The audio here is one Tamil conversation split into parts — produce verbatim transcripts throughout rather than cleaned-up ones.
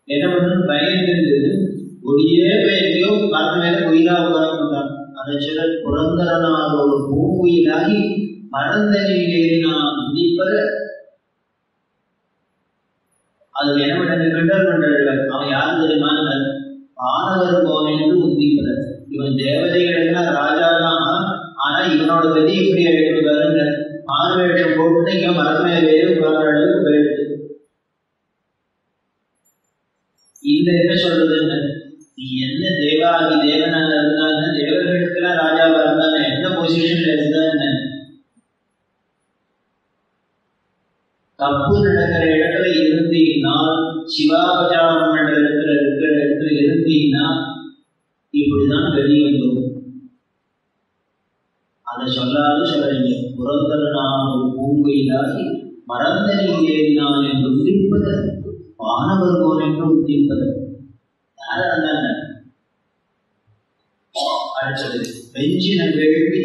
என்ன பண்ணணும் பயந்து ஒடியே எங்கேயோ காத்து மேல உயிரா உட்கார்ந்துட்டான். அதை சொல்ல புரந்தரனார் ஒரு பூங்குயிலாகி மறந்தனில் ஏறினான் உந்திப்பற. அது என்ன பண்ண கிண்டல் பண்றார்கள். அவன் யாரும் தெரியுமான ஆனவர் போனேன்னு உந்திப்பற. இவன் தேவதைகள் எல்லாம் ராஜா தான். ஆனா இவனோட கதி இப்படி ஆயிடுவாருங்க. ஆறு வேஷம் போட்டு இங்க மரமேலே உட்கார்ந்த அளவுக்கு போயிடுது. இந்த என்ன சொல்றதுன்னு நீ என்ன தேவாதி தேவனாக இருந்தான்னு தேவர்களுக்கெல்லாம் ராஜாவா இருந்தானே எந்த பொசிஷன்ல இருந்தான்னு தப்பு நடக்கிற இடத்துல இருந்தீங்கன்னா சிவாபச்சாரம் பண்ற இடத்துல இருக்கிற இடத்துல இருந்தீங்கன்னா இப்படிதான் வெளி வந்துடும். அதை சொல்லாது சொல்றீங்க. புறந்தரனான ஒரு பூங்குயிலாகி மறந்தனில் ஏறினான் என்று உதிப்பது வானவர் போன் என்று உதிப்பது யாரா இருந்தாங்க. அடுத்தது வெஞ்சின வேள்வி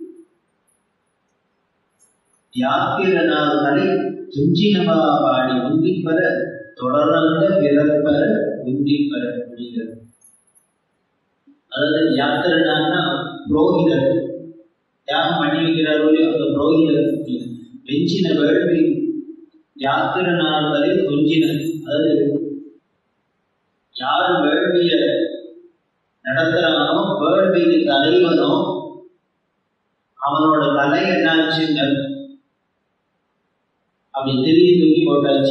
யாத்திரனார் தலை துஞ்சினவா பாடி உந்திப்பர தொடர்ந்த பிறப்பர உந்திப்பர அப்படிங்கிறது. அதாவது யாத்திரனார்னா புரோகிதர் யாகம் பண்ணி வைக்கிறாரோ அந்த புரோகிதர். வெஞ்சின வேள்வி யாத்திரனார் தலை துஞ்சின, அதாவது யார் வேள்விய நடத்துறானோ வேள்விக்கு தலைவனோ அவனோட தலை என்னாச்சுங்க அப்படி திரிய தூக்கி போட்டாச்சு.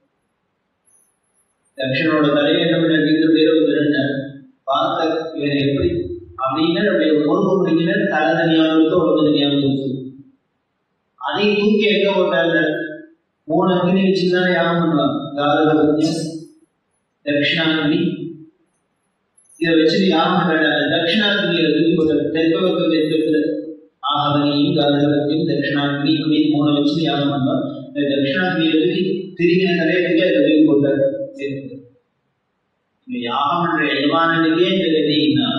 தக்ஷனோட தலையை என்ன பண்ண வீட்டு பேர் பார்த்த இவன் எப்படி அப்படின்னு அப்படியே உணவு முடிக்கிற தலை தனியாக கொடுத்து உடம்பு தனியாக கொடுத்து அதையும் தூக்கி எங்க போட்டாங்க. மூணு அக்னி வச்சுதானே யாகம் பண்ணுவாங்க. காரகபத்தியம் தட்சிணாக்னி இதை வச்சு யாகம் பண்றாங்க. தட்சிணாக்னியை தூக்கி போட்டாங்க. தெற்பவக்கம் தெற்கு ஆகவனியும் காரகபத்தியம் தட்சிணாக்னி அப்படின்னு மூணு வச்சு யாகம் பண்ணுவாங்க. இந்த தட்சிணாக்னியை தூக்கி திரிகிற நிறைய தூக்கி அதை தூக்கி போட்டாரு. யாகம் பண்ற எஜமானனுக்கே இந்த கதின்னா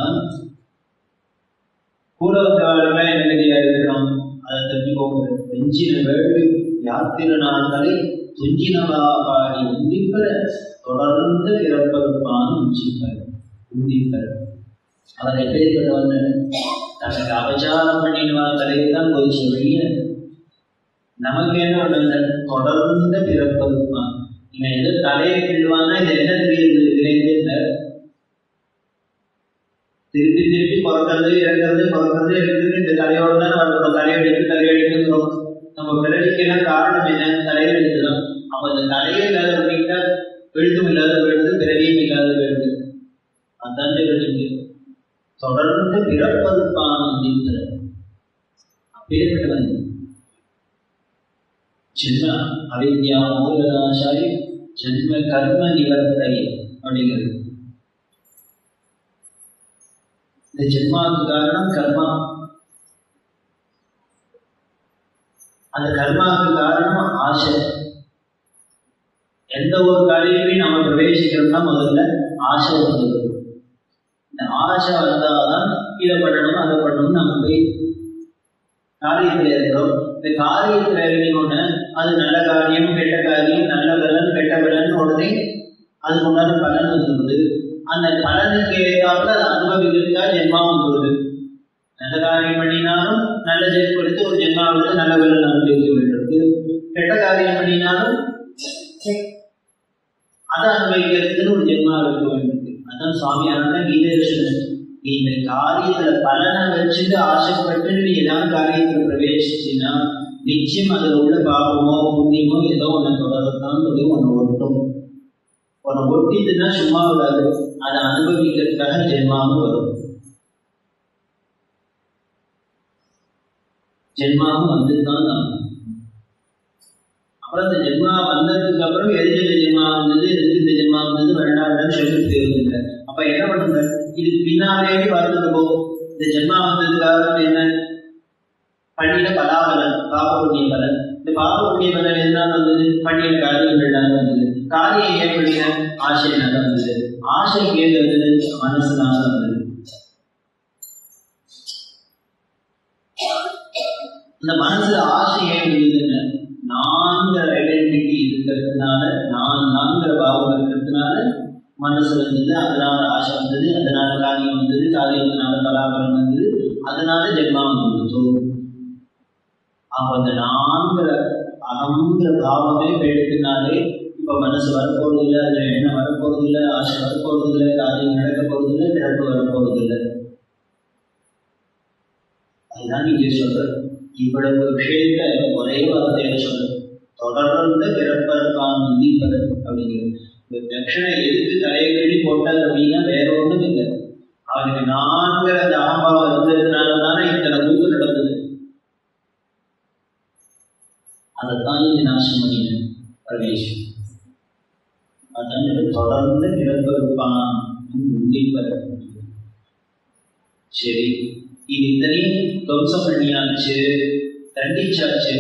கூட வந்தவர்கள் என்ன கதியா இருக்கணும் அதை தெரிஞ்சுக்கோங்க. வெஞ்சின வேள்வி யாத்திரனார்களை துஞ்சினவா பாடி உந்திப்பர தொடர்ந்து பிறப்பதுப்பான் உஞ்சிப்பர் உந்திப்பர். அவர் எப்படிப்பட்டவங்க தனக்கு அபச்சாரம் பண்ணினவா தலையைத்தான் போய் சொல்றீங்க. நமக்கு என்ன பண்ணுங்க தொடர்ந்து பிறப்பதுப்பான். இவன் எது தலையை கிள்ளுவான்னா இது என்ன தெரியுது இணைந்து திருப்பி திருப்பி பிறக்கிறது இறக்கிறது பிறக்கிறது இறக்கிறது இந்த தலையோடு தான் வரணும். தலையெடுத்து தலையெடுத்துக்கிறோம். நம்ம பிறவிக்கெல்லாம் காரணம் என்ன தலையில் எடுத்துதான். அப்ப அந்த தலையே இல்லாத பண்ணிட்டா எழுத்தும் இல்லாத எழுது பிறவியும் இல்லாத எழுது. அதான் தெரிஞ்சு தொடர்ந்து பிறப்பதுப்பான் அப்படிங்கிற அப்பேற்பட்டவன் ஜென்ம அவித்யா மூலநாசாரி ஜென்ம கர்ம நிவர்த்தை அப்படிங்கிறது. இந்த ஜென்மாவுக்கு காரணம் கர்மா. அந்த கர்மாவுக்கு காரணம் ஆசை. எந்த ஒரு காரியத்தையும் நம்ம பிரவேசிக்கிறோம்னா முதல்ல ஆசை வந்தது. இந்த ஆசை வந்தாதான் இதை பண்ணணும் அதை பண்ணணும் நம்ம போய் காரியத்தில் இருக்கிறோம். இந்த காரியத்தில் இறங்கினோன்னு அது நல்ல காரியம் கெட்ட காரியம் நல்ல பலன் கெட்ட பலன் உடனே அதுக்கு உண்டான பலன் வந்துடுது. அந்த பலனுக்கு ஏற்றாப்புல அதை அனுபவிக்கிறதுக்கா ஜென்மா வந்துடுது. நல்ல காரியம் பண்ணினாலும் நல்ல ஜென்மம் எடுத்து ஒரு ஜென்மாவுக்கு நல்ல பலன் அனுபவிக்க வேண்டும். கெட்ட காரியம் பண்ணினாலும் அதை அனுபவிக்கிறதுக்குன்னு ஒரு ஜென்மா இருக்க வேண்டும். அதான் சுவாமியான கீதேஷன் நீ இந்த காரியத்துல பலனை வச்சுட்டு ஆசைப்பட்டு நீ ஏதாவது காரியத்துல பிரவேசிச்சுன்னா நிச்சயம் அதில் உள்ள பாவமோ புண்ணியமோ ஏதோ ஒன்று தொடரத்தான் சொல்லி ஒன்று ஒட்டும். ஒன்று ஒட்டிதுன்னா சும்மா விடாது. அதை அனுபவிக்கிறதுக்காக ஜென்மாவும் வரும். ஜென்மாவும் வந்துதான் தான். அப்புறம் அந்த ஜென்மா வந்ததுக்கு அப்புறம் எதுக்கு இந்த ஜென்மா வந்தது எதுக்கு இந்த ஜென்மா வந்தது வேண்டாம் சொல்லிட்டு தேவையில்லை. அப்ப என்ன பண்ணுங்க இதுக்கு பின்னாலே பார்த்துட்டு போ. இந்த ஜென்மா வந்ததுக்கு காரணம் என்ன? பண்ணின பலாபலன் பாப புண்ணிய பலன். இந்த பாப புண்ணிய பலன் என்ன வந்தது? பண்ணின காரியங்கள்னால வந்தது. காரியம் ஏன் பண்ணின? ஆசைனால வந்தது. ஆசை ஏன் வந்தது? மனசுனால வந்தது. இந்த மனசுல ஆசை ஏன் வந்ததுன்னு நான்கிற ஐடென்டிட்டி இருக்கிறதுனால, நான் நான்கிற பாவம் இருக்கிறதுனால மனசு வந்தது, அதனால ஆசை வந்தது, அதனால காரியம் வந்தது, காரியத்தினால கலாபரம் வந்தது, அதனால ஜென்மாவும் வந்தது. அப்போ அந்த நான்கிற அகங்கிற பாவமே போயிடுறதுனாலே இப்போ மனசு வரப்போறது இல்லை, அதில் எண்ணம் வரப்போறது இல்லை, ஆசை வரப்போறது இல்லை, காரியம் நடக்க போறது இல்லை, பிறப்பு வரப்போறது இல்லை. அதுதான் நீங்க சொல்ற இவ்வளவு விஷயத்த ஒரே வார்த்தையில சொல்ற தொடர்ந்து பிறப்பதற்கான உந்திப்பது அப்படிங்கிறது. இந்த தட்சணை எதுக்கு தலையை கழி போட்டார் அப்படின்னா வேற ஒன்றும் இல்லை, அவனுக்கு நான்கிற அந்த அகம்பாவம் இருந்ததுனால தானே இத்தனை கூத்து நடந்தது. அதைத்தான் இங்க நாசம் பண்ணினேன் பரமேஸ்வரன். அதான் தொடர்ந்து பிறப்பதற்கான உந்திப்பது. சரி, இது இத்தனையும் துவம்சம் பண்ணியாச்சு, தண்டிச்சாச்சு.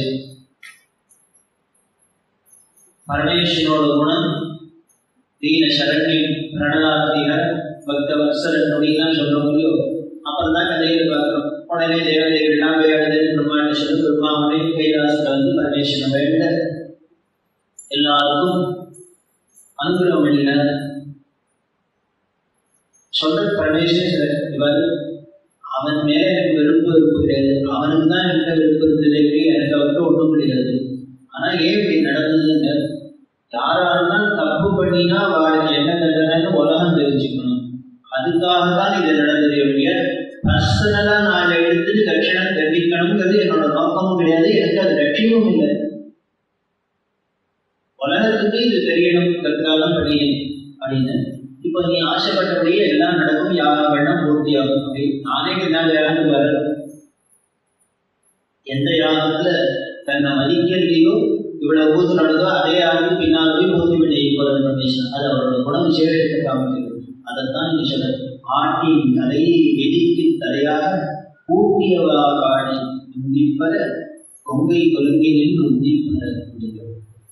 பரமேஸ்வரோட குணம் தீன சரண்யம் பிரணலாத்திக பக்த வத்சரன் அப்படின்லாம் சொல்ல முடியும். அப்புறம் தான் கதையில் பார்க்கிறோம். உடனே தேவதைகள்லாம் விளையாடுது, பிரம்மாண்ட சொல்லு பிரம்மாவனை கைலாசத்தை வந்து பரமேஸ்வரன் வேண்ட எல்லாருக்கும் அனுகிரகம் பண்ணினார். சொல்ற பரமேஸ்வரன் இவர் அவன் மேல எனக்கு விருப்பம் இருப்பு கிடையாது, அவனுக்கு தான் எனக்கு விருப்பம் இருந்ததே, எனக்கு அவருக்கு ஒன்றும் கிடையாது. ஆனா ஏன் இப்படி நடந்ததுங்க? யாராலும் தப்பு பண்ணினா அவளுக்கு என்ன தண்டனைன்னு உலகம் தெரிஞ்சுக்கணும். அதுக்காக தான் இது நடந்தது. அப்படிய பர்சனலா நான் எடுத்துட்டு தட்சிணம் தண்டிக்கணுங்கிறது என்னோட நோக்கமும் கிடையாது, எனக்கு அது லட்சியமும் இல்லை. உலகத்துக்கு இது தெரியணுங்கிறதுக்காக படியணும் அப்படின்னு. இப்போ நீ ஆசைப்பட்டபடியே எல்லாம் நடக்கும், யாகம் வேணாம் பூர்த்தியாகும் அப்படின்னு நானே என்ன யாகம் வர எந்த யாகத்துல தன்னை மதிக்கிறதையோ இவ்வளவு பூத்து நடந்தோ அதே யாருக்கு பின்னால் போய் பூர்த்தி பண்ணி பரமேஸ்வரன். அது அவரோட குண விசேஷத்தை காமிக்கிறது. அதைத்தான் நீ சொல்ற ஆட்டின் தலையை வெடிக்கு தலையாக கூட்டியவா பாடி உந்திப்பற கொங்கை கொள்கையில் உந்திப்பற அப்படிங்கிறது.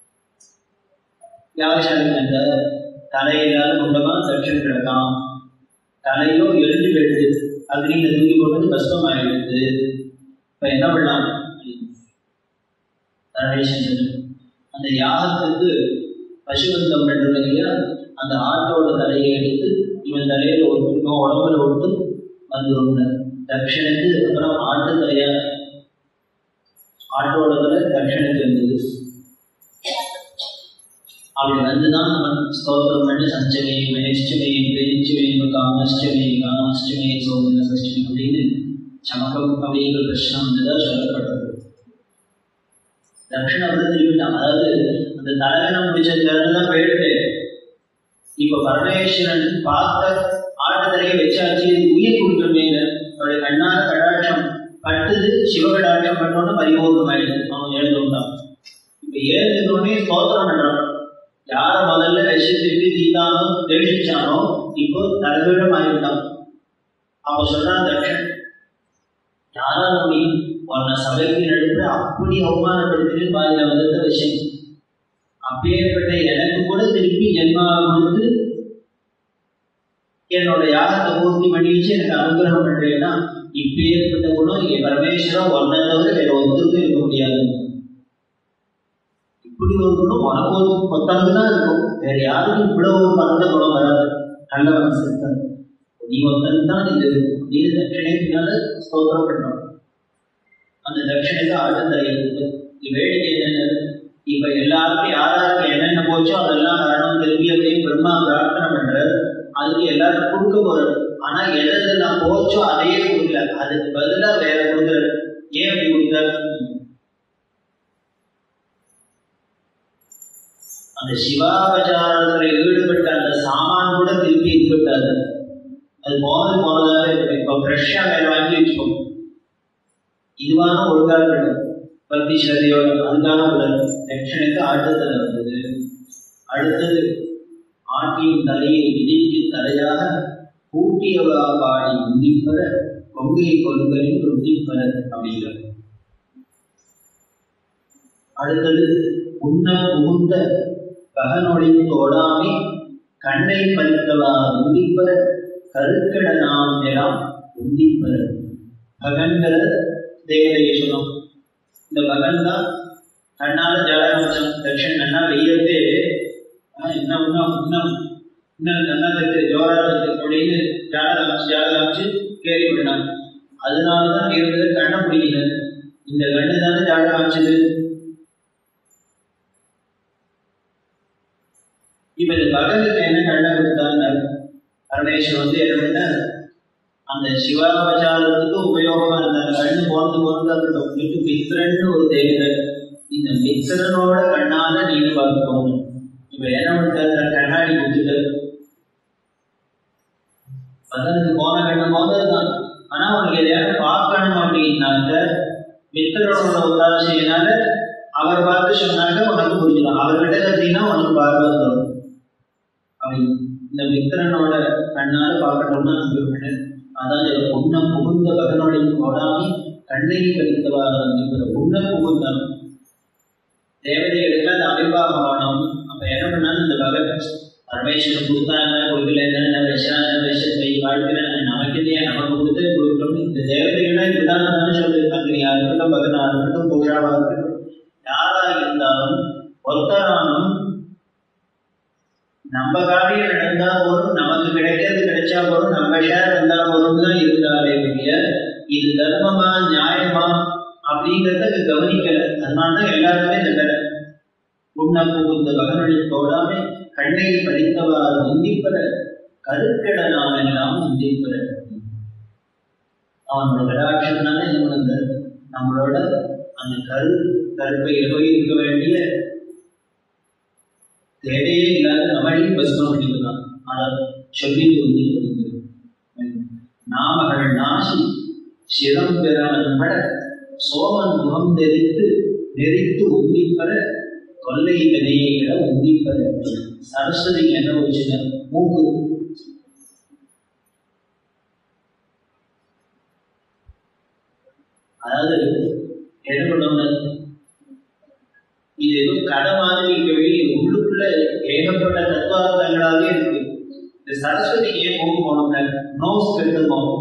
யாகசாலை அந்த தலையிலாத குண்டமா தட்சன் கிடக்கான், தலையோ எரிஞ்சு போயிடுது, அக்னியில தூக்கி கொண்டு பஸ்பம் ஆயிடுது. இப்ப என்ன பண்ணலாம்? அந்த யாகத்துக்கு பசுபந்தம் பண்றது இல்லையா, அந்த ஆட்டோட தலையை எடுத்து இவன் தலையில ஒட்டு, இவன் உடம்புல ஒட்டு வந்துருங்க தட்சனுக்கு. அப்புறம் ஆட்டு தலையா ஆட்டோட தலை தட்சனுக்கு இருந்தது. அப்படி வந்துதான் அவன் ஸ்தோத்திரம் பண்ணி சஞ்சமே மனேஷ்டமே பிரேச்சுமே காமஷ்டமே காமாஷ்டமே சோமன சஷ்டமே அப்படின்னு சமக்கம் அப்படிங்கிற பிரச்சனை வந்துதான் சொல்லப்படுறது. தட்சிணம் வந்து திரும்பிட்டான். அதாவது அந்த தலைவனம் முடிச்சதுதான் போயிட்டு இப்ப பரமேஸ்வரன் பார்த்த ஆட்டத்தலையை வச்சாச்சு, உயிர் கொடுக்கணுமே அவருடைய கண்ணால கடாட்சம் பட்டுது, சிவகடாட்சம் பட்டோன்னு பரிபூர்ணம் ஆயிடுது. அவன் எழுந்துட்டான். இப்ப எழுந்தோடனே ஸ்தோத்திரம் பண்றான். யார முதல்ல ரசித்துட்டு தீதானோ தேசிச்சானோ இப்போ தலைவீடம் ஆகிட்டான். அவ சொல்றான் தட்சன், யாரா நம்பி உன்னை சபைக்கு நடுப்புற அப்படி அவமானப்படுத்திட்டு பாதியில வந்த விஷயம், அப்பேற்பட்ட எனக்கு கூட திருப்பி ஜென்மா கொடுத்து என்னோட யாகத்தை பூர்த்தி பண்ணி வச்சு எனக்கு அனுகிரகம் பண்றேன்னா இப்பேற்பட்ட குணம் இங்கே பரமேஸ்வரம் ஒன்னை தவிர வேற ஒருத்தருக்கும் இருக்க முடியாது. இப்படி ஒரு குணம் உனக்கு ஒரு கொத்தனது தான் இருக்கும், வேற யாருக்கும் இவ்வளவு ஒரு பரந்த குணம் வராது. நல்ல மனசு இருக்காது, நீ ஒருத்தனுக்கு தான் இது அப்படின்னு தட்சணை பின்னால ஸ்தோத்திரம் பண்றோம். அந்த தட்சணைக்கு ஆட்டம் தரையிருக்கு. வேடிக்கை என்னென்ன, இப்ப எல்லாருக்கும் யாராருக்கு என்னென்ன போச்சோ அதெல்லாம் வரணும் திரும்பி அப்படின்னு பிரம்மா பிரார்த்தனை பண்றாரு. அதுக்கு எல்லாரும் கொடுக்க போறாரு. ஆனா எதெல்லாம் போச்சோ அதையே கொடுக்கல, அதுக்கு பதிலா வேற கொடுக்குறாரு. ஏன் அப்படி கொடுத்தாரு? அந்த சிவாபச்சாரத்துல ஈடுபட்ட அந்த சாமான் கூட திருப்பி ஈடுபட்டாரு. அது போனது போனதாக இருக்கு. இப்போ ஃப்ரெஷ்ஷா வேற வாங்கி வச்சுக்கோங்க, இதுவான ஒழுங்காக இருக்கணும் பக்தி ஸ்ரத்தையோட. அதுக்காக உள்ள தட்சணைக்கு ஆட்டத்தில் வந்தது. அடுத்தது ஆட்டின் தலையை இடிக்கு தலையாக கூட்டியவா பாடி உந்திப்பற கொங்கை கொள்கையின் உந்திப்பற அப்படிங்கிறது. அடுத்தது உண்ண புகுந்த பகனொழின் தோடாமை கண்ணை பறித்தவா உந்திப்பற கருக்கட நாம் எல்லாம் உந்திப்பற. பகன்கிற தேவதையை சொன்னோம். இந்த பகன் தான் கண்ணால ஜாதகம் தட்சன் கண்ணா வெய்யத்தே இன்னும் இன்னும் இன்னும் இன்னும் நல்லா இருக்கு ஜோரா இருக்கு அப்படின்னு ஜாதகம் ஜாதகாச்சு கேள்வி பண்ணாங்க. அதனாலதான் இருந்தது கண்ணை பிடிக்கல. இந்த கண்ணு தானே ஜாட காமிச்சது. இப்ப இந்த பகலுக்கு என்ன கண்ணை கொடுத்தாங்க? பரமேஸ்வரன் வந்து என்ன பண்ண அந்த சிவாபச்சாரத்துக்கு உபயோகமா இருந்த கண்ணு போந்து போந்து அப்படின்ட்டு மித்திரன்னு ஒரு தேவதை, இந்த மித்திரனோட கண்ணால நீங்க பார்க்கணும். இப்ப என்ன பண்ண கண்ணாடி கொடுத்துட்டு பகலுக்கு போன கண்ணு போதுதான். ஆனா அவனுக்கு எதையாவது பார்க்கணும் அப்படின்னாக்க மித்திரனோட உதாசையினால அவர் பார்த்து சொன்னாக்க உனக்கு புரிஞ்சிடும். அவர்கிட்ட கத்தினா உனக்கு பார்வை வந்துடும். அவன் இந்த மித்திரனோட கண்ணால பார்க்கணும்னா நம்பிவிட. அதான் உன்ன புகுந்த பகனுடைய போடாம கண்ணை கழித்தவாறு உன்ன புகுந்தான் தேவதைகளுக்கு அது அபிபாகமானம். அப்ப என்ன பண்ணாலும் இந்த பகன் பரமேஸ்வரன் கொடுத்தாங்க கொடுக்கல என்ன விஷயம் விஷயத்தை வாழ்க்கிறேன் நமக்கு இல்லையா நமக்கு கொடுத்து கொடுக்கணும். இந்த தேவதைகள்லாம் இதுதான் தானே சொல்லியிருக்காங்க. நீ இருக்கட்டும் பகனா இருக்கட்டும் பூஜாவா இருக்கட்டும் யாரா இருந்தாலும் ஒருத்தரானும் நம்ம காரியம் நடந்தா போதும் நமக்கு கிடைக்கிறது கிடைச்சா போதும் நம்ம ஷேர் வந்தா போதும் தான் இருந்தாலே ஒழிய இது தர்மமா நியாயமா அப்படிங்கிறத கவனிக்கல. அதனாலதான் எல்லாருமே இந்த உண்ண புகுந்த பகனுடைய தோடாமை கண்ணை படித்தவாறு உந்திப்பெற கருக்கட நாம் எல்லாம் உந்திப்பெற. அவனோட கடாட்சத்தினால என்ன பண்ண நம்மளோட அந்த கரு கருப்பை உபயோகிக்க வேண்டிய தேவையே இல்லாத நம்மளையும் பசுமம் பண்ணிக்கலாம். அதை சொல்லி உந்தி நாமகள் நாசி சிரம் பெறான் பட சோமன் முகம் நெறித்து நெறித்து உந்திப்பெற கொல்லை வினையிட உந்திப்பெற. சரஸ்வதிக்கு என்ன வச்சுங்க மூக்கு. அதாவது என்ன பண்ணுவாங்க இது எதுவும் கதை மாதிரி வெளியே உள்ளுக்குள்ள ஏகப்பட்ட தத்துவார்த்தங்களாவே இருக்கு. இந்த சரஸ்வதிக்கு ஏன் மூக்கு போனோம்னா நோஸ் கெட்டு போகும்.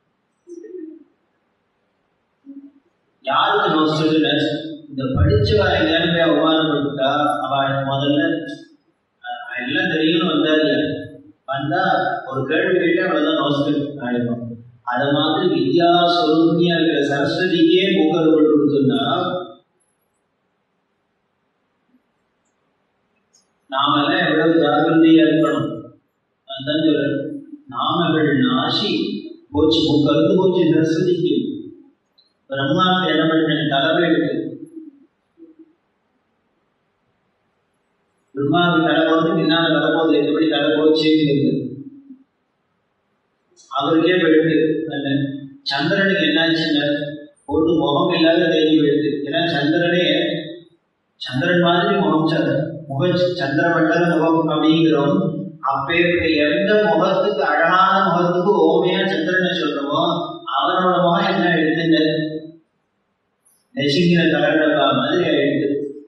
யாருக்கு நோஸ் கெட்டுல இந்த படிச்சவா எங்கேயாருமே அவமானப்பட்டா அவள் முதல்ல எல்லாம் தெரியும்னு வந்தா இல்லையா வந்தா ஒரு கேள்வி கேட்டு அவ்வளவுதான் நோஸ் கெட்டு ஆயிடும். அது மாதிரி வித்யா சொருமையா இருக்கிற சரஸ்வதிக்கே மூக்கர்கள் கொடுத்துன்னா நாமெல்லாம் எவ்வளவு ஜாகிரதையா இருக்கணும். அதுதான் சொல்ற நாமகள் நாசி போச்சு மூக்கருந்து போச்சு சரஸ்வதிக்கு. பிரம்மாவுக்கு என்ன பண்ண தலைமை இருக்கு. பிரம்மாவுக்கு தலை போட்டு பின்னால தலை போகுது எப்படி தலை போச்சுங்கிறது அவருக்கே போயிட்டு. சந்திரனுக்கு என்னாச்சுங்க ஒரு முகம் இல்லாத தேடி போயிடுது. ஏன்னா சந்திரனே சந்திரன் மாதிரி முகம் முக சந்திர மண்டல முகம் அப்படிங்கிறோம். அப்பேற்பட்ட எந்த முகத்துக்கு அழகான முகத்துக்கு ஓமையா சந்திரனை சொல்றோமோ அவனோட முகம் என்ன எடுத்துங்க நெசிங்கிற கலண்டப்பா மாதிரி ஆயிடுது.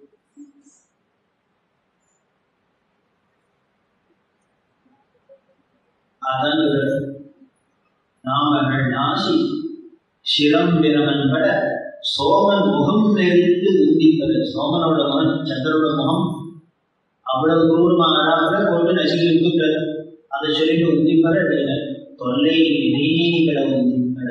அதான் நாமகள் நாசி சிரம் பிரமன் பட சோமன் முகம் நெறித்து உந்திப்பது. சோமனோட முகம் சந்திரோட முகம் அவ்வளவு தூரமாக கொண்டு நசுக்கி விட்டுறது. அதை சொல்லிட்டு உந்திப்பட அப்படின்னு தொல்லை வினைகளை உந்திப்பட.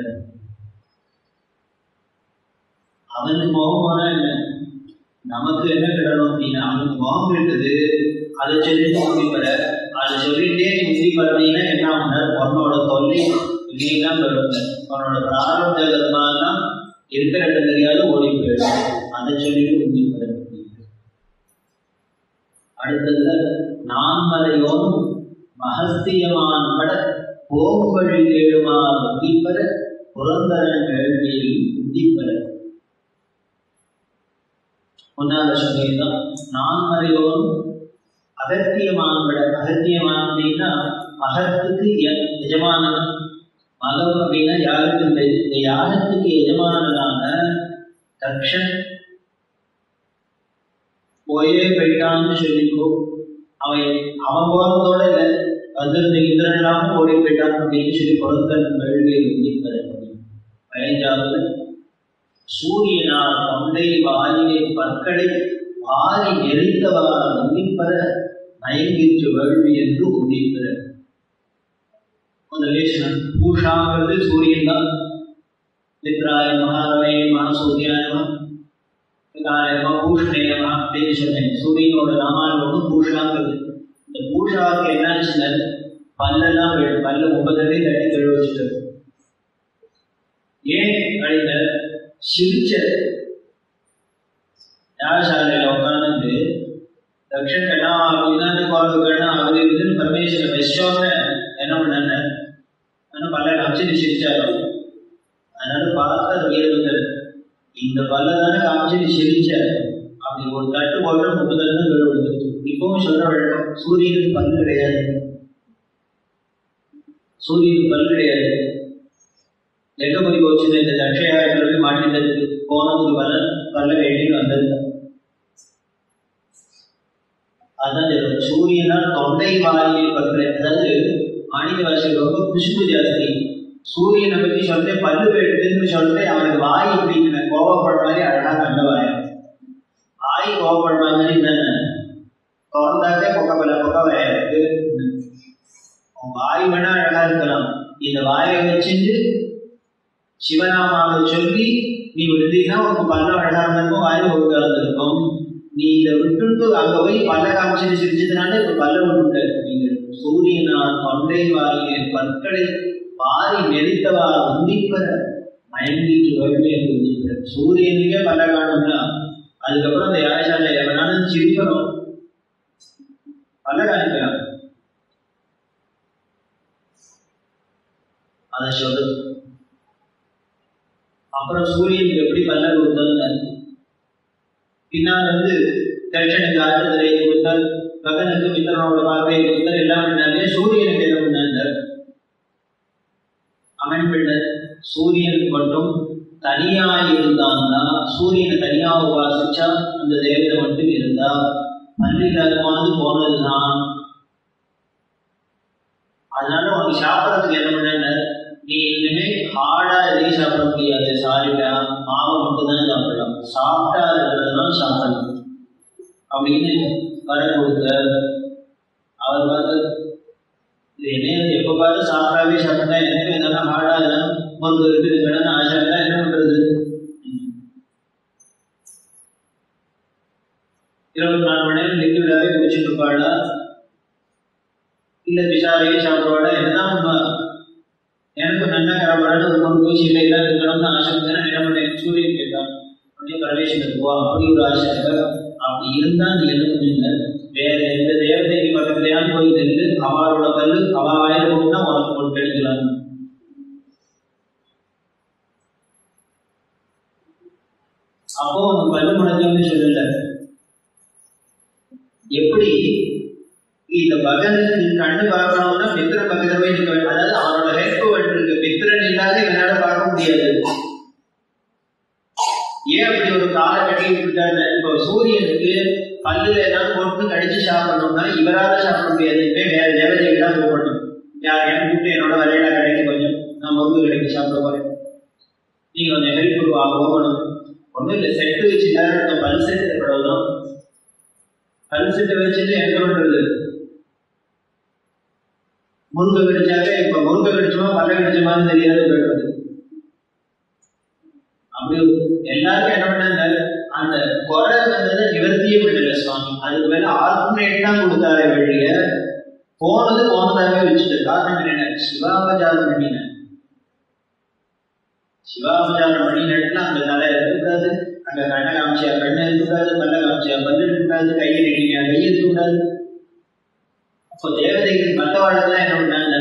அவனுக்கு முகம் போனா என்ன நமக்கு என்ன கிடணும் அப்படின்னா அவனுக்கு முகம் விட்டது அதை சொல்லிட்டு உந்திப்பட. அதை சொல்லிட்டே உந்திப்படனா என்ன ஆகுனா உன்னோட தொல்லை வினைதான் பெறுங்க. உன்னோட பிராரப்த கர்மாதான் இருக்கிற இடம் தெரியாத ஓடி போயிடும். அதை சொல்லிட்டு உந்திப்பட. அடுத்ததுல நான்மறையோனும் மகஸ்தியமான பட போகுவழி கேடுமா உந்திப்பட புரந்தரன் வேள்வியில் உந்திப்பட. ஒன்னாவது சொல்லிதான் நான்மறையோனும் அகத்தியமான பட. அகத்தியமான அப்படின்னா மகத்துக்கு எஜமானன். மகம் அப்படின்னா யாருக்கு இந்த யாகத்துக்கு எஜமானனான தக்ஷன் போயே போயிட்டான்னு சொல்லிக்கோ. அவன் அவன் போறதோட இல்லை வந்திருந்த இந்திரன் இல்லாம ஓடி போயிட்டான் அப்படின்னு சொல்லி பொருத்தன் வேள்வியை உந்திப்பட. பதினஞ்சாவது சூரியனால் தொண்டை வாயிலை பற்களை வாரி நெறித்தவாறு உன்னிப்பெற மயங்கிற்று வேள்வி என்று உன்னிப்பெற. பூஷாங்கிறது சூரியன் தான். மித்ராய மகாரவே மகாசூரியாயமா பூஷணேயமா அப்படின்னு சொன்னேன். சூரியனோட நாமால் ஒன்று பூஷாங்கிறது. இந்த பூஷாவுக்கு என்னாச்சுன்னா பல்லெல்லாம் பல்ல முப்பத்தடி தட்டி கழுவ வச்சுட்டு ஏன் அப்படின்ற சிரிச்ச யாகசாலையில உட்காந்து தட்சண கண்ணா அப்படின்னா குரங்கு கண்ணா அது இதுன்னு பரமேஸ்வரன் வச்சோன்னு என்ன பண்ண ஆனால் பல்ல காமிச்சு சிரிச்சாலும் அதனால பார்த்த வீரர்கள் இந்த பல்ல தானே காமிச்சு சிரிச்சாரு. அப்படி ஒரு தட்டு போட்டு முப்பது தான் கழுவுது. இப்பவும் சொல்ற வழக்கம் சூரியனுக்கு பல் கிடையாது. சூரியனுக்கு பல் கிடையாது. எங்க போய் போச்சுன்னு இந்த தட்சயாயிரத்துல மாட்டினது போனதுக்கு பல பல்ல கைட்டின்னு வந்தது. அதான் சூரியனால் தொண்டை வாயிலை பற்களை, அதாவது மாணிக்க வாசல் ரொம்ப குஷ்பு ஜாஸ்தி. சூரியனை பத்தி சொல்றேன் பல்லு எடுத்துன்னு சொல்றேன். அவனுக்கு வாய் அப்படிங்கிற கோபப்படுற மாதிரி அழகா நல்ல வாய். வாய் கோபப்படுற மாதிரி தானே திறந்தாக்கே பொக்க பல பொக்க வாயா இருக்கு. வாய் வேணா அழகா இருக்கலாம். இந்த வாயை வச்சுட்டு சிவநாமாவை சொல்லி நீ விடுதீங்கன்னா உனக்கு பல்ல அழகா இருந்திருக்கும், வாய் ஒழுங்கா இருந்திருக்கும். நீ இதை விட்டுட்டு அங்க போய் பல்ல காமிச்சு சிரிச்சதுனால இப்ப பல்ல விட்டுட்ட. நீங்க சூரியனால் தொண்டை வாயிலே பற்களை வாரி நெறித்தவா உன்னிப்பெற மயங்கிட்டு வருமே என்று சூரியனுக்கே பல்ல காணும்னா அதுக்கப்புறம் அந்த யாகசாலை எவனாலும் சிரிக்கணும், பல்ல காணிக்கலாம். அதை சொல்றது. அப்புறம் சூரியனுக்கு எப்படி பல்ல கொடுத்தாலும் பின்னால் வந்து தட்சனுக்கு ஆற்றுதலை கொடுத்தால், ககனுக்கு மித்திரனோட பார்வையை கொடுத்தால், எல்லாம் பண்ணாலே சூரியனுக்கு என்ன பண்ணார் அவன் பின்னர் சூரியனுக்கு மட்டும் தனியாயிருந்தான்னா, சூரியனை தனியா உபாசிச்சா அந்த தேவதை மட்டும் இருந்தா பல்லில்லாதமானது போனதுதான். அதனால உனக்கு சாப்பிடறதுக்கு என்ன பண்ண, நீ இனிமே ஹார்டா எதையும் சாப்பிட முடியாது, சாரிட்டா மாவை மட்டும் தான் சாப்பிடலாம், சாப்பிட்டா இருக்கிறதுனால சாப்பிடலாம் அப்படின்னு வர கொடுத்த. அவர் பார்த்து இது என்ன எப்ப பார்த்து சாப்பிடாவே சாப்பிட்டா எனக்கு இதெல்லாம் ஹார்டா இதெல்லாம் முருகு இருக்குது கிடந்து ஆசாட்டா என்ன பண்றது. இருபத்தி நாலு மணி நேரம் லிக்விடாவே குடிச்சுட்டு இருப்பாளா இல்ல பிசாரையே சாப்பிடுவாடா, என்னதான் பண்ணுவா. எனக்கு நல்லா கடவுளான ஒரு பொண்ணு பூச்சி இல்லை எல்லாம் இருக்கணும்னு ஆசை இருந்தேன்னா என்ன பண்ணேன், சூரியன் கேட்டான் அப்படியே பிரவேசத்துக்கு போ, அப்படி ஒரு ஆசை. அப்படி இருந்தா நீ என்ன பண்ணுங்க, வேற எந்த தேவதைக்கு பக்கத்துலையாலும் போய் தெரிந்து அவளோட கல்லு அவ வாயில போட்டுனா உனக்கு கொண்டு கிடைக்கலாம். அப்போ உனக்கு பல்லு முடஞ்சோன்னு சொல்லல. எப்படி இந்த பகனுக்கு கண்ணு பார்க்கணும்னா மித்திரன் பக்கத்துல போய் நிற்க வேண்டும். அதாவது அவனோட ஹெல்ப் இருக்கு, மித்திரன் இல்லாத இவனால பார்க்க முடியாது. ஏன் அப்படி ஒரு காலை கட்டி விட்டுட்டாரு. இப்போ சூரியனுக்கு பல்லுல ஏதாவது போட்டு கடிச்சு சாப்பிடணும்னா இவரால சாப்பிட முடியாது, வேற தேவதைகள் தான் போகணும். யார் எனக்கு கூப்பிட்டு என்னோட விளையாட கடைக்கு கொஞ்சம் நான் முருகு கடைக்கு சாப்பிட போறேன், நீங்க கொஞ்சம் ஹெல்ப் போகணும். ஒன்றும் இல்லை, செட்டு வச்சுட்டாரு பல் செட்டு படலாம். பல் செட்டை வச்சுட்டு என்ன பண்றது, முருகை கடிச்சாக்க இப்ப முருகை கடிச்சோமா பல்ல கடிச்சோமான்னு தெரியாது போயிடுறது. அப்படி எல்லாருக்கும் என்ன பண்ணாங்க, அந்த குறை வந்ததை நிவர்த்தியே பண்ணல சுவாமி. அதுக்கு மேல ஆல்டர்னேட் தான் கொடுத்தாரே வழிய போனது போனதாகவே வச்சுட்டு. காரணம் என்ன, சிவாபச்சாரம் பண்ணின சிவாபச்சாரம் பண்ணின இடத்துல அங்க தலை இருக்கக்கூடாது, அங்க கண்ணை காமிச்சியா கண்ணை இருக்கக்கூடாது, பல்ல காமிச்சியா பல்லு இருக்கக்கூடாது, கையை நெடிமையா கையை இருக்கக்கூடாது. அப்போ தேவதைகள் மற்றவாழெல்லாம் என்ன பண்ணாங்க,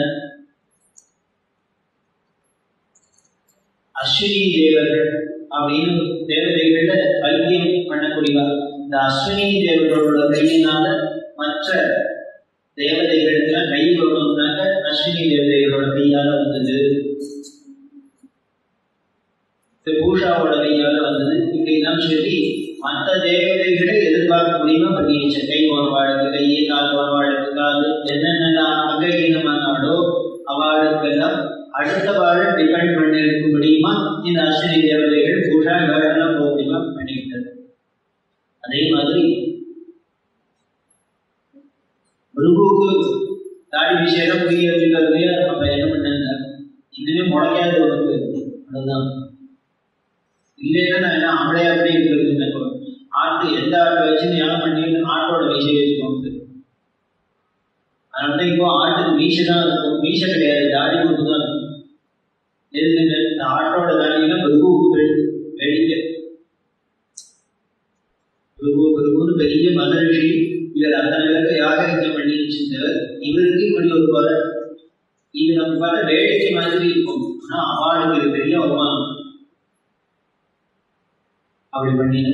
அஸ்வினி தேவர்கள் அப்படின்னு தேவதைகள வைத்தியம் பண்ணக்கூடியவா. இந்த அஸ்வினி தேவர்களோட கையினால மற்ற தேவதைகளுக்கெல்லாம் கை கொடுக்கணும்னாக்க அஸ்வினி தேவதைகளோட கையால வந்தது, பூஷாவோட கையால வந்தது. இப்படிதான் சொல்லி மற்ற தேவதைகளை எதிர்பார்க்க முடியுமா பண்ணிடுச்சு. கை ஒரு வாழ்க்கை கையை, கால் ஒரு வாழ்க்கை காது, என்னென்னலாம் அங்கீனமானாலோ அவளுக்கெல்லாம் அடுத்த வாழ டிபெண்ட் பண்ணி இருக்க முடியுமா இந்த அஸ்வினி தேவதைகள் பூஷா வேற தாடி விஷயம் புரிய வச்சுக்கிறது. அப்ப என்ன பண்ணாங்க, இன்னுமே முளைக்காது உனக்கு, அதுதான் இல்லைன்னா நான் என்ன ஆம்பளையா அப்படி இருக்கிறது. ஆட்டு எந்த ஆட்டை வச்சு ஞானம் பண்ணி ஆட்டோட மீசையை வச்சுக்கோங்க. அதனால இப்போ ஆட்டுக்கு மீசை தான் இருக்கும், மீசை கிடையாது, தாடி மட்டும் தான் இருக்கும். எதுக்கு இந்த ஆட்டோட தாடினா பெருகு வெடிக்க பெருகு பெருகுன்னு பெரிய மகரிஷி இவர் அத்தனை பேருக்கு யாகரிக்கம் பண்ணி வச்சிருந்தவர். இவருக்கு இப்படி ஒரு குறை, இது நம்ம பல வேடிக்கை மாதிரி இருக்கும். ஆனா அவாளுக்கு இது பெரிய அவமானம். அப்படி பண்ணின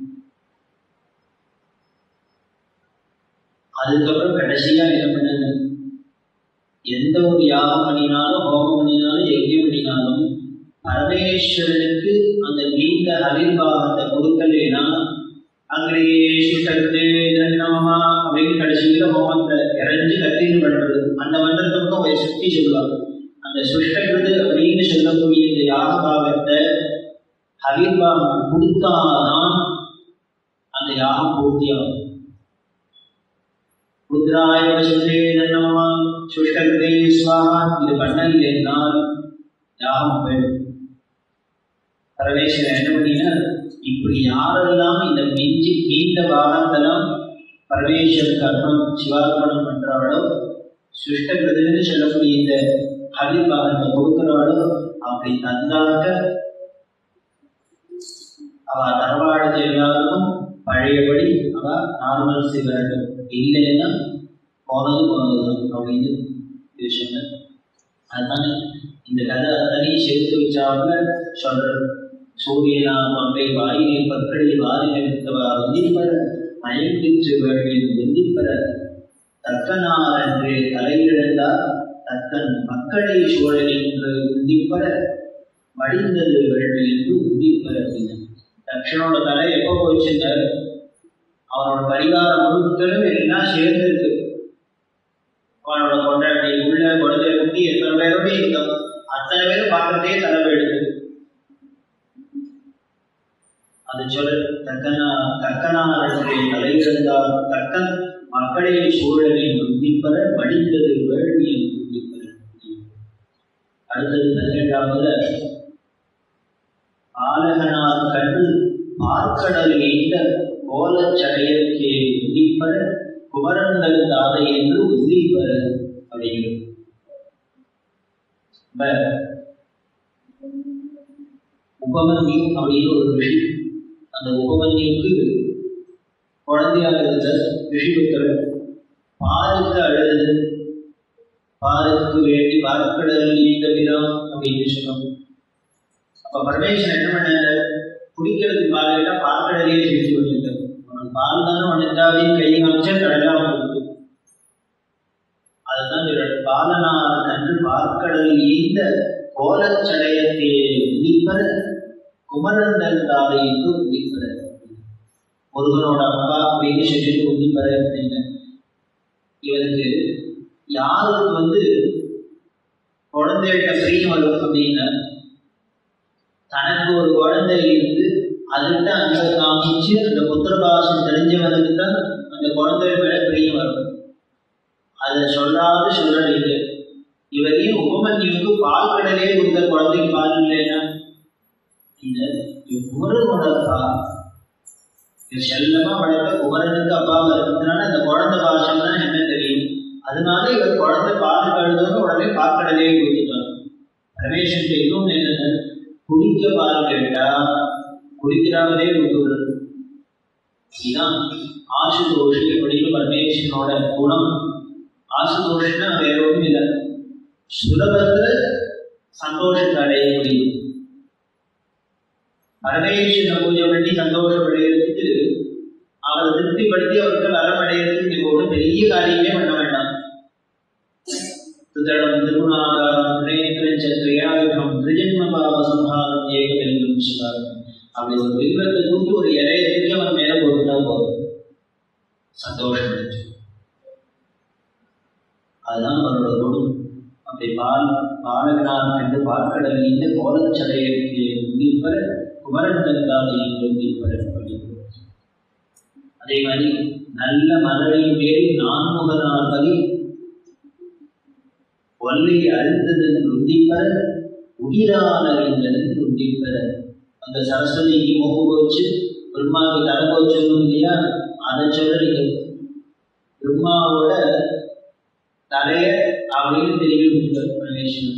அதுக்கப்புறம் கடைசியா என்ன பண்ணாங்க, எந்த ஒரு யாகம் பண்ணினாலும் ஹோமம் பண்ணினாலும் யஜ்யம் பண்ணினாலும் பரமேஸ்வரனுக்கு அந்த நீண்ட அவிர்வாகத்தை கொடுக்கலைன்னா அங்கே நமமா அப்படின்னு கடைசியில ஹோமத்தை இறஞ்சி கத்தின்னு பண்றது. அந்த மந்திரத்துக்கும் ஒரு சுத்தி சொல்லுவாங்க. அந்த சுஷ்டகிருது அப்படின்னு சொல்லக்கூடிய இந்த யாக பாகத்தை அவிர்வாகம் கொடுத்தாதான் அந்த யாகம் பூர்த்தியாகும். ருத்ராய வசந்தே நமமா சுஷ்டகிருதே ஸ்வாஹா இது பண்ணலைன்னால் யாகம் போயிடும். பரமேஸ்வரன் என்ன பண்ணினா, இப்படி யாரெல்லாம் இந்த மிஞ்சி நீண்ட பாகத்தெல்லாம் பரமேஸ்வருக்கு அர்ப்பணம் சிவார்ப்பணம் பண்றாளோ, சுஷ்டகிருதுன்னு சொல்லக்கூடிய இந்த அவிர்வாகத்தை கொடுக்கிறவாளோ, அப்படி தந்தாக்க அவ தரவாடு எல்லாருக்கும் பழையபடி அவ நார்மல் சிவரட்டும், இல்லைன்னா போனது போனதுதான் அப்படின்னு இது சொன்ன. அதுதானே இந்த கதை அத்தனையும் சேர்த்து வச்சாங்க சொல்றது. சூரியனா மங்கை வாயிலில் பற்களில் வாரி நிறுத்தவா வந்திப்பற மயங்கிற்று வேள்வியில் வந்திப்பற தக்கனார் என்று தலையிழந்தார் தக்கன் மக்களை சூழல் என்று உந்திப்பற மடிந்தது வேள்வி என்று உந்திப்பற அப்படின்னு. தட்சனோட தலை எப்போ போச்சுங்க, அவனோட பரிகாரம் முழுக்களும் எல்லாம் சேர்ந்துருக்கு. அவனோட கொண்டாடி உள்ள குழந்தை குட்டி எத்தனை பேரோட இருக்கும், அத்தனை பேரும் பார்க்கறதே தலைவெடுக்கு. அது சொல்ல தக்கனா தக்கனாரே தலையிழந்தார் தக்கன் மக்களை சூழலில் உந்திப்பற மடிந்தது வேள்வியில் உந்திப்பற. அடுத்தது பதினேழாவது ஆலகனார் கண்டு பார்க்கடல் நீண்ட கோலச்சடையற்கே உந்திப்பற குமரங்கள் தாதை என்று உந்திப்பற அப்படிங்கிறது. உபமன்யு அப்படின்னு ஒரு ரிஷி, அந்த உபமன்யுக்கு குழந்தையாக இருந்த ரிஷிபுத்திரன் பாருக்கு அழுது, பாருக்கு வேண்டி பார்க்கடல் நீண்ட பிரான் அப்படின்னு சொன்னோம். அப்ப பரமேஸ்வரன் என்ன பண்ண, குடிக்கிறதுக்கு பால் கேட்டா பார்க்கடலையே சேர்த்து வச்சுட்டார். அவனுக்கு பால் தானே வந்தாவின் கை காமிச்சா கடலாம் கொடுத்து. அதுதான் பாலனார் கன்று பார்க்கடல் ஈந்த கோலச்சடையத்தை உதிப்பற குமரந்தல் தாவை என்று உதிப்பற. ஒருவனோட அப்பா அப்படின்னு சொல்லிட்டு உதிப்பற அப்படின்னு இவருக்கு யாருக்கு வந்து குழந்தைகிட்ட பிரியம் வரும் அப்படின்னா, தனக்கு ஒரு குழந்தை இருந்து அதுகிட்ட அந்த காமிச்சு அந்த புத்திரபாசம் தெரிஞ்சவனுக்கு தான் அந்த குழந்தை மேல பிரியம் வரும். அதை சொல்லாது சொல்லலை. இவரையும் உபமன்யுக்கு பால் கடலே கொடுத்த குழந்தைக்கு பால் இல்லைன்னா, இந்த குமரனோட அப்பா செல்லமா வளர்க்க குமரனுக்கு அப்பாவை இருக்கிறதுனால அந்த குழந்தை பாசம் தான் என்ன தெரியும். அதனால இவர் குழந்தை பால் கழுதுன்னு உடனே பாற்கடலையே கொடுத்துட்டாங்க. ரமேஷனுக்கு இன்னொன்னு என்னென்ன, குடிக்க பால் கேட்டா குடிக்கிறாங்களே கொடுத்துவிடுறது. இதுதான் ஆசுதோஷி அப்படின்னு பரமேஸ்வரனோட குணம். ஆசுதோஷன்னா வேற ஒன்றும் இல்லை, சுலபத்துல சந்தோஷத்தை அடைய முடியும். பரமேஸ்வரனை பூஜை பண்ணி சந்தோஷம் அடையிறதுக்கு, அவரை திருப்திப்படுத்தி அவருக்கு வரம் அடையிறதுக்கு இப்போ ஒரு பெரிய காரியமே பண்ண வேண்டாம். துதடம் திருகுணாகாரம் நேத்திரஞ்சத்ரியாயுதம் திரிஜன்ம பாவ சம்ஹாரம் ஏகமெல்லும் சிவாரம். அப்படி ஒரு வில்வத்தை தூக்கி ஒரு இலையை தூக்கி அவன் மேல போட்டுட்டா போதும், சந்தோஷம் அடைச்சு. அதுதான் அவரோட குணம். அப்படி பால் பாலகனார் கண்டு பார்க்கடல் இந்த கோலச்சடையற்கு உந்திப்பற குமரன் தந்தாதை உந்திப்பற அப்படின்னு. அதே மாதிரி நல்ல மலரையும் ஏறி நான்முகனார்களை ஒல்லை அழுந்ததன் ருந்திப்பர உயிரான அறிந்ததன் ருந்திப்பர. அந்த சரஸ்வதிக்கு மூக்கு போச்சு, பிரம்மாவுக்கு தலை போச்சுன்னு இல்லையா, அதை சொல்றீங்க. பிரம்மாவோட தலைய அப்படின்னு தெரிவித்தார் பரமேஸ்வரன்.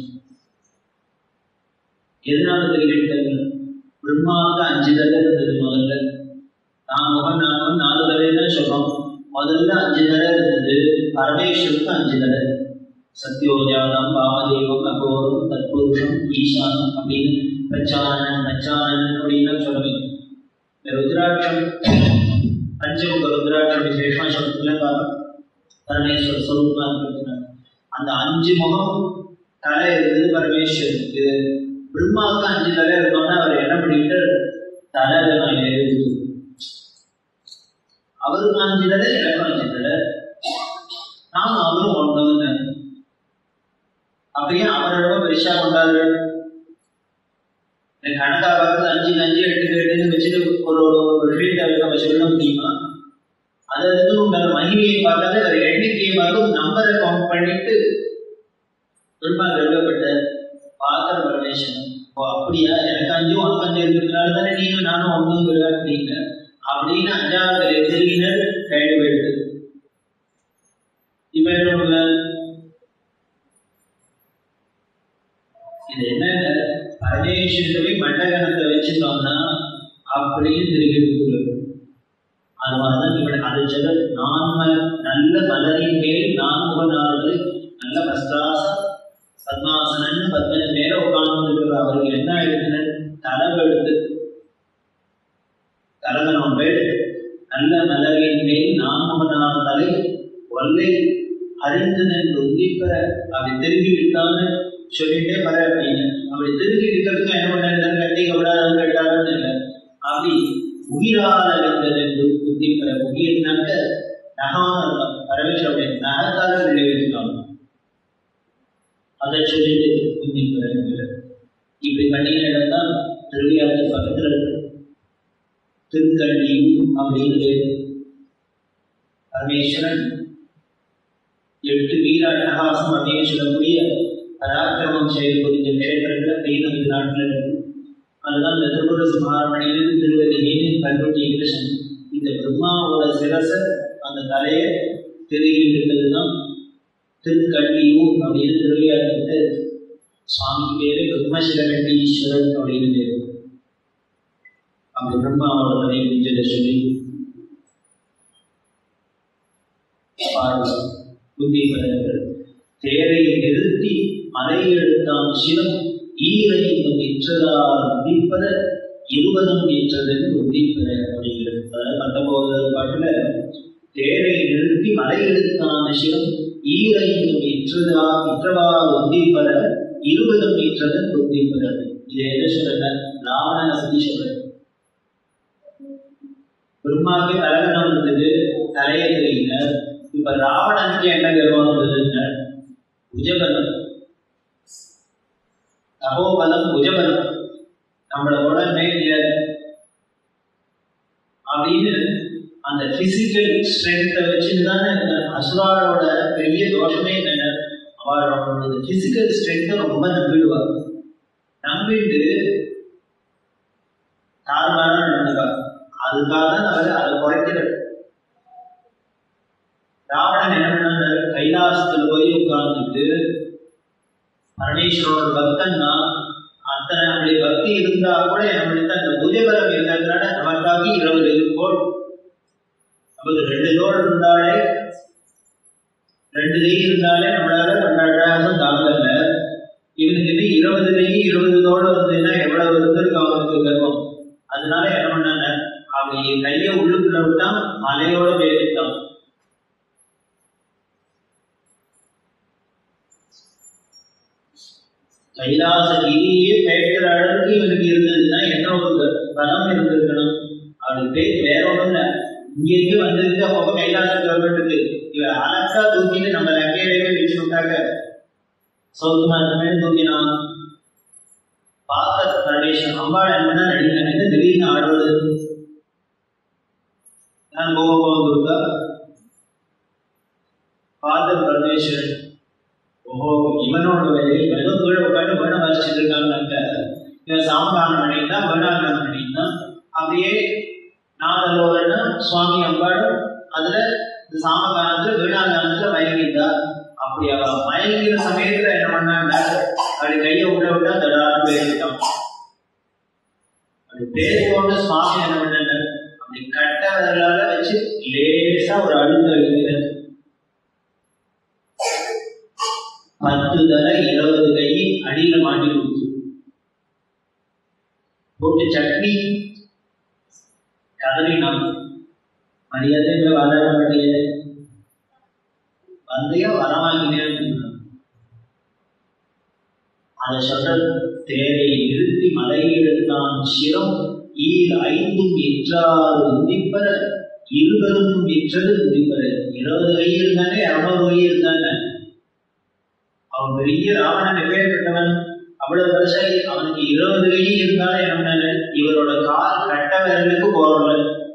எதனால தெரிவித்தாங்க? பிரம்மாவுக்கு அஞ்சு தலை இருந்தது. முதல்ல நாம நாம நாலு தலைதான் சொல்றோம். முதல்ல அஞ்சு தலை இருந்தது. பரமேஸ்வருக்கு அஞ்சு தலை. சத்யோஜானம், வாமதேவம், அகோரம், தத்புருஷம், ஈசானம் அப்படின்னு பிரச்சானன் பிரச்சானன் அப்படின்னு சொல்லுவேன். ருத்ராட்சம் பஞ்சமுக ருத்ராட்சம் விசேஷமா சொல்றதுல பரமேஸ்வர சொரூபமா இருக்கிறார். அந்த அஞ்சு முகம் தலை இருக்குது பரமேஸ்வருக்கு. பிரம்மாவுக்கு அஞ்சு தலை இருக்கோம்னா அவர் என்ன பண்ணிட்டு தலை நான் எழுது. அவருக்கு அஞ்சு தலை, எனக்கும் அஞ்சு தலை, நானும் அவரும் ஒன்று. அப்படியே அவரோட பெருசா கொண்டாரு. கணக்கா பார்த்து அஞ்சுக்கு அஞ்சு எட்டுக்கு எட்டுன்னு வச்சுட்டு ஒரு ஒரு ஃபீல்டை நம்ம சொல்ல முடியுமா? அது வந்து உங்களோட மகிமையை பார்க்காத ஒரு எண்ணிக்கையை பார்த்து நம்பரை கவுண்ட் பண்ணிட்டு திரும்ப கருவப்பட்ட பாத்திர பரமேஸ்வரன். ஓ அப்படியா, எனக்கு அஞ்சு உனக்கு அஞ்சு இருக்கிறதுனால தானே நீங்க நானும் ஒண்ணுங்கிற அப்படிங்க அப்படின்னு அஞ்சாவது எதிரினர் கைடு போயிட்டு இப்ப என்ன இது என்ன பரமேஸ்வரனை மண்டகணத்தை வச்சுட்டோம்னா அப்படின்னு தெரிவித்துள்ளது. அது மாதிரிதான் இவன் அதை சொல்ல நான்ம நல்ல மலரின் மேல் நான்முகனார்கள் நல்ல பஸ்தாசம் பத்மாசனன் பத்மன மேல உட்கார்ந்து இருக்கிற அவர்கள் என்ன எழுதினர்? தலைவெடுத்து தலைவனம் பேர் நல்ல மலரின் மேல் நான்முகனார் தலை ஒல்லை அறிந்தனன் உந்திப்ப அப்படி திரும்பி விட்டான்னு சொல்லிட்டே வர அப்படின்னு. அப்படி திரும்பி இருக்கிறதுக்கு என்ன பண்ண கட்டி கவிடாதான் கேட்டாருன்னு இல்லை. அப்படி உயிரால் அறிந்தது என்று உந்திப்ப. உயிர்னாக்க நகான அர்த்தம். பரமேஸ்வருடைய நகத்தால விளைவிக்கலாம். அதை சொல்லிட்டு உந்திப்ப. இப்படி பண்ணின இடம் தான் திருவிழாவுக்கு பக்கத்துல இருக்கு. திருக்கண்டி அப்படின்னு பரமேஸ்வரன் எட்டு வீர அட்டகாசம் அப்படின்னு சொல்லக்கூடிய பராக்கிரமம் செயல்புரிஞ்ச க்ஷேத்திரங்கள் அப்படியே நமது நாட்டில் இருக்கு. அதுதான் இந்த திருமுக சுமாரமணியிலிருந்து திருவதினு கண்டுபிடிக்கிற சங்கம். இந்த பிரம்மாவோட சிரச அந்த தலையை தெரிவிக்கிறது தான் திருக்கண்டியூர் அப்படின்னு திருவிழாக்கிட்டு சுவாமிக்கு பேரு பிரம்மசிரகண்டீஸ்வரர் அப்படின்னு பேரு. அப்படி பிரம்மாவோட தலையை முடிஞ்சதை சொல்லி புத்திபரர்கள் தேரை நிறுத்தி மலை எடுத்தான் சினம் ஈரையும் நிற்றதால் உதிப்பத இருபதும் நிற்றதன் உதிப்பத அப்படிங்கிறது. அதாவது பத்தொன்பதாவது பாட்டுல தேரை நிறுத்தி மலை எடுத்தான சினம் ஈரையும் நிற்றதா நிற்றவால் உதிப்பத இருபதும் நிற்றதன் உதிப்பத. இதை என்ன சொல்ற? ராவணனை பத்தி சொல்ற. பிரம்மாவுக்கு தலைவனம் இருந்தது, தலையை தெரியல. இப்ப ராவணனுக்கு என்ன கர்வம் இருந்ததுன்னு புஜபலம், தபோபலம், புஜபலம் நம்மளோட மேல அப்படின்னு அந்த பிசிக்கல் ஸ்ட்ரென்த்தை வச்சுதானே அசுராரோட பெரிய தோஷமே என்ன, அவரோட பிசிக்கல் ஸ்ட்ரென்த்தை ரொம்ப நம்பிடுவார். நம்பிட்டு தாழ்வான நடந்துவார். அதுக்காக தான் அவர் அதை குறைக்கிறார். ராவணன் என்ன பண்ணாங்க? கைலாசத்துல போய் உட்கார்ந்துட்டு பரமேஸ்வரோட பக்தன் தான். அத்தனை நம்மளுடைய பக்தி இருந்தா கூட நம்மளுக்கு அந்த புஜபலம் இருக்கிறதுனால நமக்காக இருபது கோல் நமக்கு ரெண்டு தோல் இருந்தாலே ரெண்டு நெய் இருந்தாலே நம்மளால பன்னெண்டாயிரம் தாங்கல. இவனுக்கு இருபது நெய் இருபது தோல் வந்ததுன்னா எவ்வளவு இருந்திருக்கு அவனுக்கு கர்வம். அதனால என்ன பண்ணாங்க? அப்படி கையை உள்ளுக்குள்ள விட்டா மலையோட வேதித்தான். கைலாச கிரியே பேக்கிற அளவுக்கு இவனுக்கு இருந்ததுன்னா என்ன ஒரு பலம் இருந்திருக்கணும். அவனுக்கு பேர் வேற ஒன்றும் இல்லை. இங்கே வந்திருக்கு. அப்போ கைலாச கவர்மெண்ட்டுக்கு இவன் அலக்கா தூக்கிட்டு நம்ம லக்கையிலேயே வச்சு விட்டாங்க. சௌத்மானமே தூக்கினான். பார்த்த பரமேஸ்வரன் அம்பாள் என்ன நடிக்கிறாங்க? திடீர்னு ஆடுவது நான் போக போக கொடுத்தா பார்த்த பரமேஸ்வரன் ஓஹோ இவனோட வேலை ஏதோ கீழே உட்காந்து வேணா வச்சுட்டு இருக்காங்க. இவன் சாமகானம் பண்ணிட்டா வேணாகானம் பண்ணிட்டா அப்படியே நாதலோரன்னா சுவாமி அம்பாடும் அதுல இந்த சாமகானத்துல வீணாகானத்துல மயங்கிட்டா. அப்படி அவ மயங்கிற சமயத்துல என்ன பண்ணாண்டா அப்படி கையை உள்ள விட்டா தடாரம் பேசிட்டான். அப்படி பேசிக்கொண்டு சுவாமி என்ன பண்ணாங்க அப்படி கட்ட விரலால வச்சு லேசா ஒரு அழுத்த அழுத்த பத்து தலை இருபது கை அடியில மாட்டி கொடுத்து போட்டு சட்னி கதறினான். மரியாதை வாதாட மாட்டிய வந்தையா வரவாங்கினேன். அதை சொல்ற தேரை நிறுத்தி மலையெடுத்தான் சிரம் ஈர் ஐந்தும் இற்றாறு உந்திப்பற இருபதும் இற்றது உந்திப்பற. இருபது கை இருந்தானே அறுபது கை இருந்தாங்க. அவன் பெரிய ராவணன் எப்பேற்பட்டவன், அவ்வளவு வருஷம் அவனுக்கு இருபது கை இருந்தாலும் என்ன இவரோட கால் கட்ட விரலுக்கு போறல.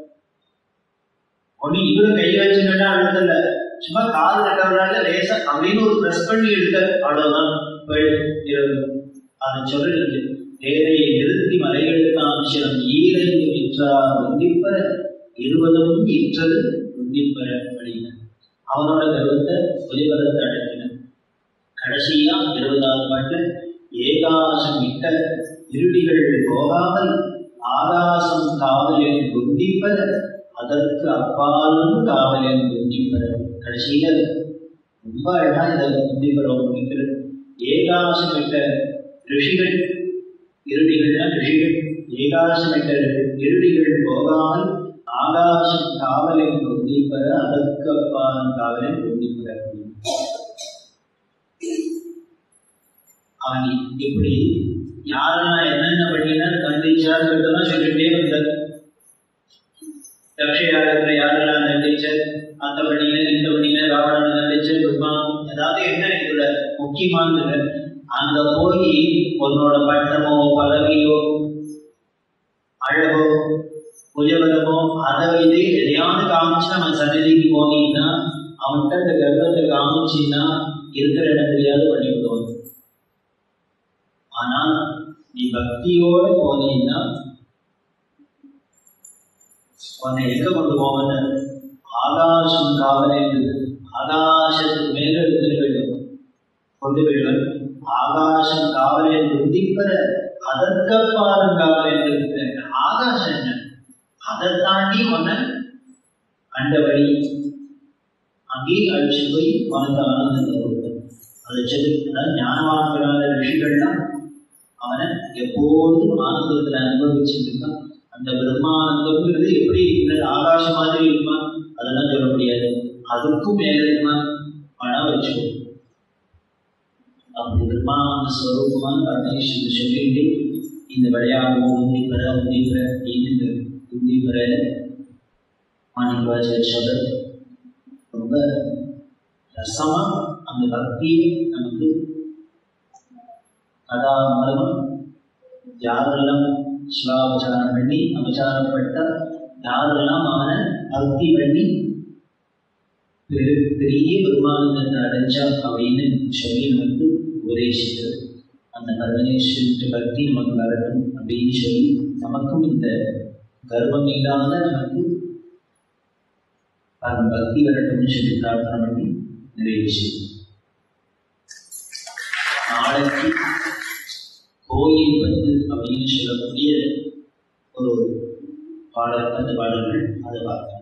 ஒண்ணு இவரு கை வச்சுன்னா அழுத்தல, சும்மா கால் கட்டவரால லேசா அப்படின்னு ஒரு பிரஸ் பண்ணி எடுக்க அவ்வளவுதான் இருபது. அதை சொல்லிருக்கு தேரையை நிறுத்தி மலையெடுத்தான் சிலம் ஈரைந்து இற்றார் உந்திப்பற இருபதும் இற்றது உந்திப்பற அப்படின்னு அவனோட கருவத்தை ஒலிபரத்தை அடக்கின. கடைசியா இருபதாவது பாட்டு ஏகாசம் இட்ட இருடிகள் போகாமல் ஆகாசம் காவலின் புத்திப்பற அதற்கு அப்பாலும் காவலின் புத்திப்பற. கடைசியில ரொம்ப அழகா இதை புத்திப்பறம் முடிக்கிறது. ஏகாசம் இட்ட ரிஷிகள் இருடிகள்னா ரிஷிகள் ஏகாசம் இட்ட இருடிகள் போகாமல் ஆகாசம் காவலின் புத்திப்பற அதற்கு அப்பாலும் காவலின் புத்திப்பற. அவன் இப்படி யாரெல்லாம் என்னென்ன பண்ணினார் கண்டிச்சார்லாம் சொல்லிட்டே வந்தார். தக்ஷயாகத்துல யாரெல்லாம் கண்டிச்சார், அந்த பண்ணினர் இந்த பண்ணினர் ராவணன் கண்டிச்சர் பெருமான் ஏதாவது என்ன இதுல முக்கியமானது அங்க போய் உன்னோட பட்டமோ பதவியோ அழகோ புஜபலமோ அதை இது எதையாவது காமிச்சு நம்ம சன்னதிக்கு போனீங்கன்னா அவன்கிட்ட இந்த கர்ப்பத்தை காமிச்சின்னா இருக்கிற இடம் தெரியாது பண்ணி விடுவாங்க. ஆனா நீ பக்தியோட போனீங்கன்னா உன்னை எங்க கொண்டு போவன ஆகாசம் காவலே ஆகாசத்துக்கு மேல எடுத்துட்டு கொண்டு போயிடுவன். ஆகாசம் காவலே புத்திப்பற அதற்கப்பாலும் காவலே ஆகாசம் என்ன அதை தாண்டி உன்னை அண்டபடி அங்கேயே அழிச்சு போய் உனக்கு ஆனந்தத்தை கொடுத்த. அதை சொல்லி ஞானவான்களான ரிஷிகள்லாம் அவனை எப்போதும் ஆனந்தத்தில் அனுபவிச்சுட்டு இருக்கான். அந்த பிரம்மானந்தம்ங்கிறது எப்படி ஆகாச மாதிரி இருப்பான் அதெல்லாம் சொல்ல முடியாது. அதுக்கும் மேல இருப்பான் பணம் வச்சுக்கோ. அப்படி பிரம்மானந்த ஸ்வரூபமான பரமேஸ்வரன் சொல்லிட்டு இந்த விளையாடுவோம் உந்திப்பற உந்திப்பற அப்படின்னு உந்திப்பற மாணிக்கவாசகர் சொல்ற ரொம்ப ரசமா அந்த பக்தியை நமக்கு கதா மூலமா யாரெல்லாம் சிவாபச்சாரம் பண்ணி அபச்சாரப்பட்ட யாரெல்லாம் அவனை பக்தி பண்ணி பெரு பெரிய பெருமானந்தத்தை அடைஞ்சா அப்படின்னு சொல்லி நமக்கு உபதேசிக்கிறது. அந்த பரமேஸ்வரன் பக்தி நமக்கு வரட்டும் அப்படின்னு சொல்லி நமக்கும் இந்த கர்வம் இல்லாத நமக்கு அந்த பக்தி வரட்டும்னு சொல்லி பிரார்த்தனை பண்ணி நிறைவு செய்யும். நாளைக்கு கோயில் வந்து அப்படின்னு சொல்லக்கூடிய ஒரு பாடல் அந்த பாடல்கள் அதை பார்க்கலாம்.